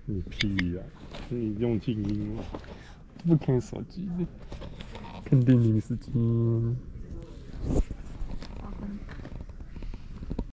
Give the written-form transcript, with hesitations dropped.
你屁呀！你用静音吗？不看手机的，看电影时间。